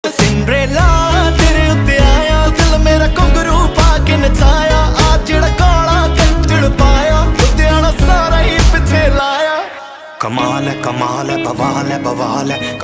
Cinderella तेरे उत्ते आया, दिल मेरा घुंघरू पा के नचाया। आ जेड़ा काला कंजड़ पाया, लुधियाना सारा ही पिछे लाया। कमाल है बवाल है बवाल है।